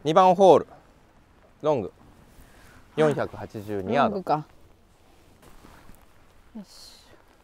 2番ホールロング482ヤード。 ロングか。よし。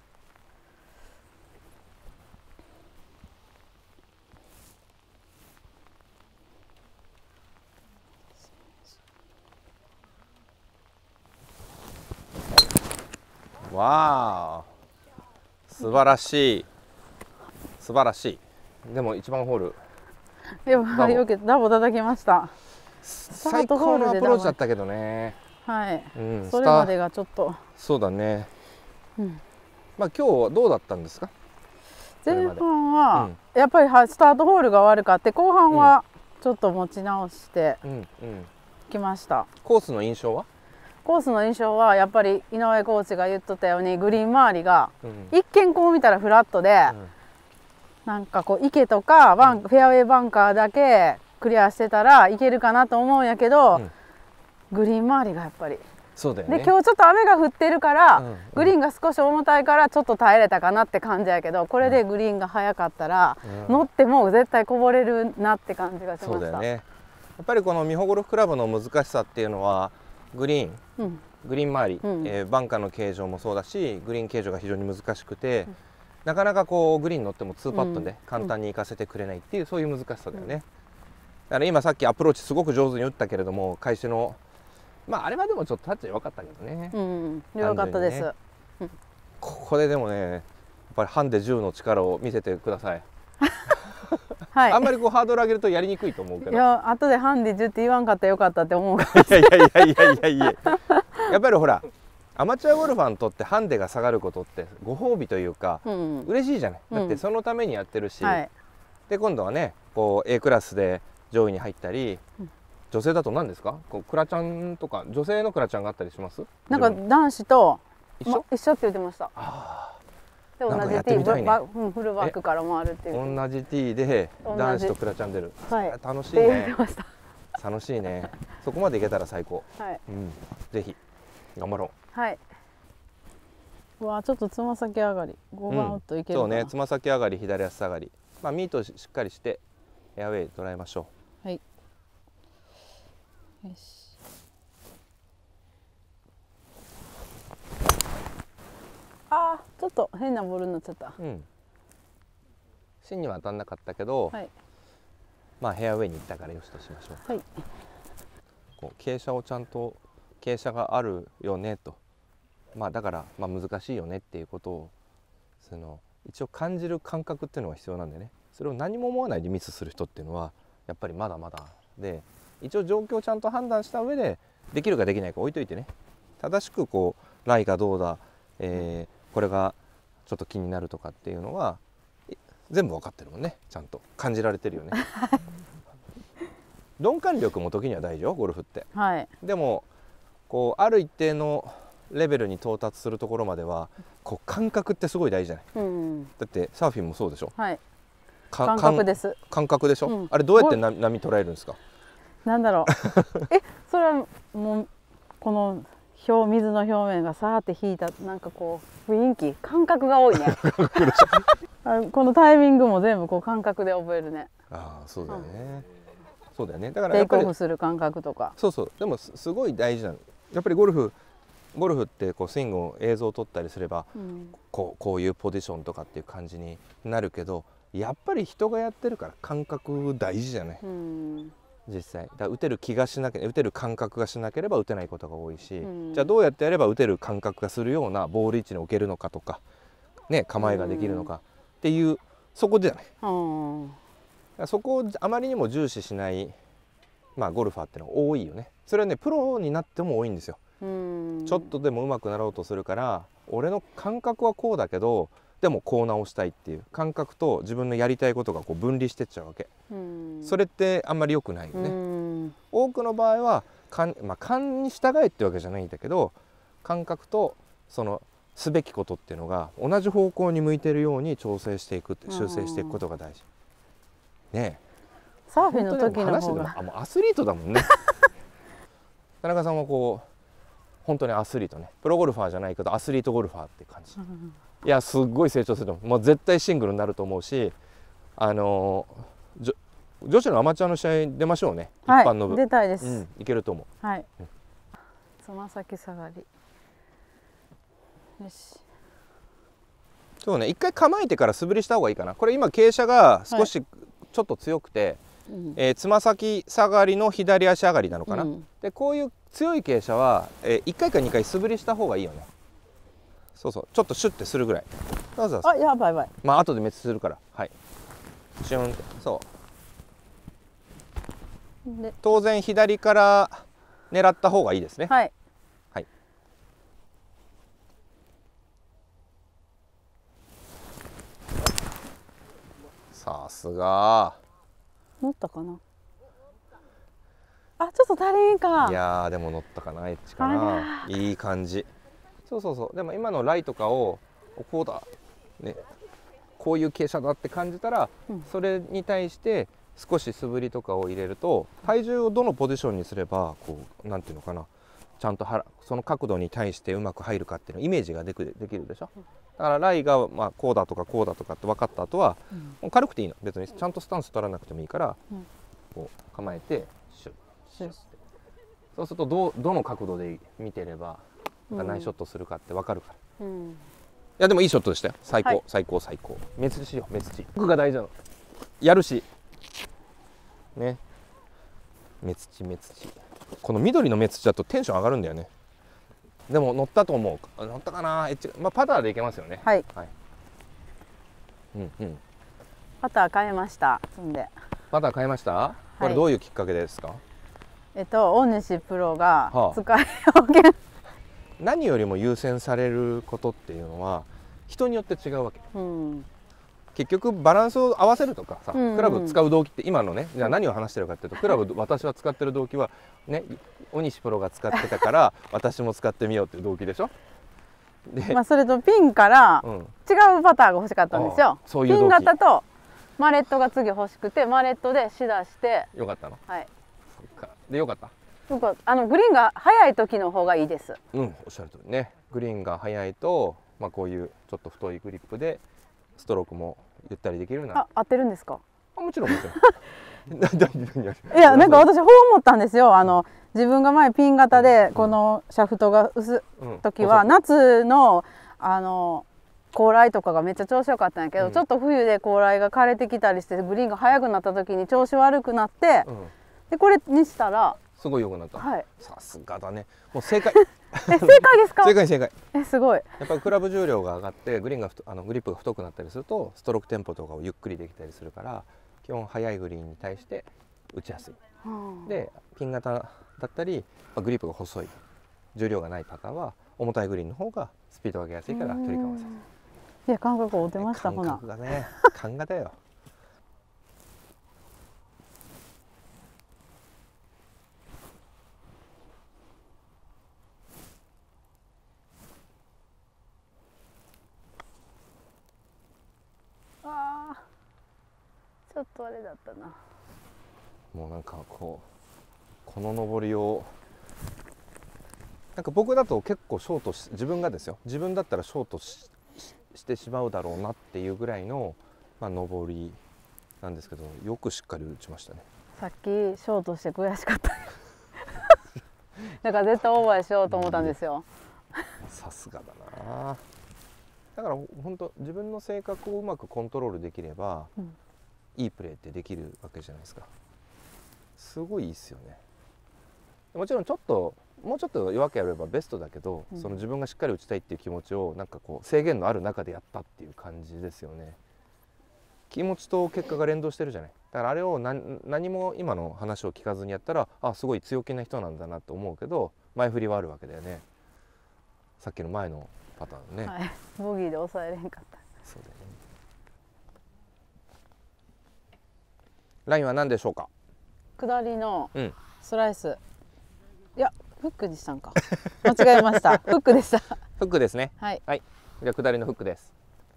わあ、素晴らしい素晴らしい。でも1番ホールでもよくダボ叩きました。 最高のアプローチだったけどね。 はい、 うん、 それまでがちょっと。 そうだね。 うん、 まあ今日はどうだったんですか？ 前半はやっぱりスタートホールが悪かって、後半はちょっと持ち直してきました。 コースの印象は？ コースの印象はやっぱり井上コーチが言っとったように、グリーン周りが一見こう見たらフラットで、なんかこう池とかフェアウェイバンカーだけクリアしてたらいけるかなと思うんやけど、グリーン周りがやっぱりそうだよね。 で今日ちょっと雨が降ってるから、グリーンが少し重たいからちょっと耐えれたかなって感じやけど、これでグリーンが速かったら、乗っても絶対こぼれるなって感じがしました。 そうだよね。やっぱりこの美穂ゴルフクラブの難しさっていうのはグリーン、グリーン周り、バンカーの形状もそうだし、グリーン形状が非常に難しくて、なかなかこうグリーン乗っても2パットで簡単に行かせてくれないっていう、そういう難しさだよね。だから今さっきアプローチすごく上手に打ったけれども、開始のまああれはでもちょっとタッチ弱かったけどね。 弱かったです。 ここででもね、やっぱりハンデ10の力を見せてください。はい、あんまりこうハードル上げるとやりにくいと思うけど。 いや、後でハンデ10って言わんかったらよかったって思う。 いやいやいやいやいやいや。やっぱりほら、アマチュアゴルファーにとってハンデが下がることってご褒美というか、嬉しいじゃない。だってそのためにやってるし、で今度はね、こう A クラスで上位に入ったり、女性だと何ですか？こうクラちゃんとか女性のクラちゃんがあったりします？ なんか男子と一緒って言ってました。で同じティー、フルバックから回るっていう。 同じティーで男子とクラちゃん出る。楽しいね。楽しいね。そこまでいけたら最高。ぜひ頑張ろう。 はい。わあ、ちょっとつま先上がり。5番ウッドいけるかな。 そうね、つま先上がり、左足下がり。まあミートしっかりしてフェアウェイ捉えましょう。 はい。よし。ああ、ちょっと変なボールになっちゃった。 芯には当たんなかったけど、まあフェアウェイに行ったからよしとしましょう。はい。こう傾斜をちゃんと傾斜があるよねと、まあだからまあ難しいよねっていうことを一応感じる感覚っていうのが必要なんでね。それを何も思わないでミスする人っていうのはやっぱりまだまだで、一応状況をちゃんと判断した上でできるかできないか置いといてね、正しくこうライがどうだ、これがちょっと気になるとかっていうのは全部分かってるもんね。ちゃんと感じられてるよね。鈍感力も時には大事よ、ゴルフって。でもこうある一定のレベルに到達するところまではこう感覚ってすごい大事じゃない。だってサーフィンもそうでしょ。 感覚です。 感覚でしょ。あれどうやって波捉えるんですか？ なんだろう。それはもうこの水の表面がさーって引いた、なんかこう雰囲気、感覚が多いね。このタイミングも全部こう感覚で覚えるね。 ああ、そうだよね。そうだよね。だからテイクオフする感覚とか。 そうそう。でもすごい大事なの。やっぱりゴルフってこうスイングを映像を撮ったりすれば、こういうポジションとかっていう感じになるけど、やっぱり人がやってるから感覚大事じゃない。実際だから打てる気がしなければ、打てる感覚がしなければ打てないことが多いし、じゃあどうやってやれば打てる感覚がするようなボール位置に置けるのかとかね、構えができるのかっていう、そこじゃない。そこをあまりにも重視しないまあゴルファーってのが多いよね。それはね、プロになっても多いんですよ。ちょっとでも上手くなろうとするから、俺の感覚はこうだけどでもこう直したいっていう感覚と自分のやりたいことがこう分離してっちゃうわけ。それってあんまり良くないよね。多くの場合は勘に従えってわけじゃないんだけど、感覚とそのすべきことっていうのが同じ方向に向いてるように調整していく、修正していくことが大事ね。 サーフィンの時の方がもうアスリートだもんね。田中さんはこう本当にアスリートね、プロゴルファーじゃないけどアスリートゴルファーって感じ。いやすっごい成長すると思う。もう絶対シングルになると思うし、 女子のアマチュアの試合出ましょうね、 はい、 一般の部。 出たいです、 いけると思う。 はい、つま先下がり。よし。 そうね、一回構えてから素振りした方がいいかな。これ今傾斜が少しちょっと強くて、つま先下がりの左足上がりなのかな。でこういう強い傾斜は、1回か2回素振りした方がいいよね。そうそう、ちょっとシュッてするぐらい。そうそうそう。 あ、やばいやばい。 まあ後で滅するから、はい。シュンって、そう。で当然左から狙った方がいいですね。 はい。 はい。さすが。 乗ったかな。あ、ちょっと足りんか。 いやーでも乗ったかな、エッジかな。いい感じ。そうそうそう。でも今のライとかをこうだね、こういう傾斜だって感じたら、それに対して少し素振りとかを入れると、体重をどのポジションにすればこうなんていうのかな、ちゃんとその角度に対してうまく入るかっていうのイメージができるでしょ。だからライがまあこうだとかこうだとかって分かった後は、もう軽くていいの。別にちゃんとスタンス取らなくてもいいから、こう構えてシュッシュッって。そうするとどの角度で見てればナイスショットするかって分かるから。いやでもいいショットでしたよ。最高、はい、最高最高。目つちよ、目つち。僕が大事なの。やるしね。目つち目つち。この緑の目つちだとテンション上がるんだよね。でも乗ったと思う。乗ったかな。まあパターでいけますよね。 はい。 はい。 パター変えました。そんで。 パター変えました。これどういうきっかけですか。 大西プロが使い表現。 何よりも優先されることっていうのは人によって違うわけ。結局バランスを合わせるとかさ、クラブ使う動機って今のね、じゃあ何を話してるかっていうと、クラブ私は使ってる動機はね、大西プロが使ってたから私も使ってみようっていう動機でしょ。 で、まあそれとピンから違うパターが欲しかったんですよ。ピン型とマレットが次欲しくて、マレットでしだして。 よかったの。 はい。 でよかった。 グリーンが速い時の方がいいです。 おっしゃる通りね。グリーンが速いと、まあこういうちょっと太いグリップでストロークもゆったりできるな。 合ってるんですか。 もちろんもちろん。 いや、なんか私こう思ったんですよ。自分が前ピン型でこのシャフトが薄い時は、夏の高麗とかがめっちゃ調子良かったんやけど、ちょっと冬で高麗が枯れてきたりしてグリーンが速くなった時に調子悪くなって、でこれにしたらすごい良くなった。 はい。 さすがだね。もう正解。 正解ですか。 正解正解。 すごい。 やっぱりクラブ重量が上がってグリーンがグリップが太くなったりするとストロークテンポとかをゆっくりできたりするから、基本速いグリーンに対して打ちやすい。でピン型だったりグリップが細い重量がないパターは重たいグリーンの方がスピードを上げやすいから距離感はさ。 いや感覚を出ました。 感覚がね、感覚だよ。 ちょっとあれだったな。 もうなんかこの上りをなんか僕だと結構ショート自分がですよ、自分だったらショートしてしまうだろうなっていうぐらいの、まあ、上りなんですけど、よくしっかり打ちましたね。 さっきショートして悔しかっただから絶対オーバーしようと思ったんですよ。 さすがだな。だから本当自分の性格をうまくコントロールできれば、いいプレーってできるわけじゃないですか。すごいいいですよね。もちろんもうちょっと弱くやればベストだけど、その自分がしっかり打ちたいっていう気持ちをなんかこう制限のある中でやったっていう感じですよね。気持ちと結果が連動してるじゃない。だからあれを何も今の話を聞かずにやったら、すごい強気な人なんだなと思うけど、前振りはあるわけだよね。さっきの前のパターンね、 はい、ボギーで抑えれへんかった。 そうだよね。ラインは何でしょうか。 下りのスライス、いやフックにしたんか間違えましたフックでした。 フックですね。 はい、 はい、じゃあ下りのフックです。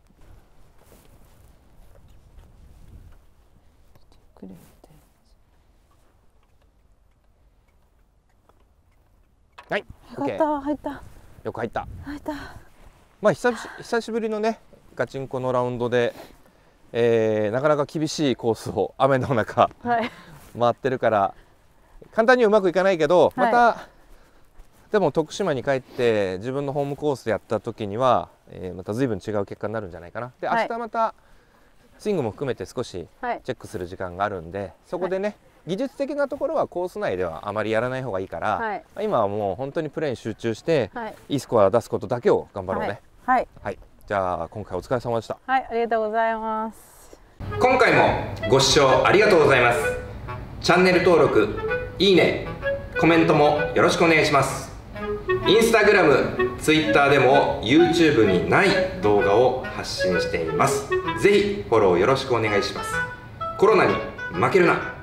はい、 入った、入った。 よく入った。 入った。 まあ久しぶりのねガチンコのラウンドで、 なかなか厳しいコースを雨の中、 はい、 回ってるから簡単にはうまくいかないけど、また、はい、でも徳島に帰って自分のホームコースでやった時には、また随分違う結果になるんじゃないかな。で明日またスイングも含めて少しチェックする時間があるんで、そこでね、はい、技術的なところはコース内ではあまりやらない方がいいから、はい、今はもう本当にプレーに集中して、はい、いいスコアを出すことだけを頑張ろうね。はい、はい、じゃあ今回お疲れ様でした。 はい、ありがとうございます。 今回もご視聴ありがとうございます。チャンネル登録、いいね、コメントもよろしくお願いします。インスタグラム、ツイッターでも YouTube にない動画を発信しています。ぜひフォローよろしくお願いします。コロナに負けるな。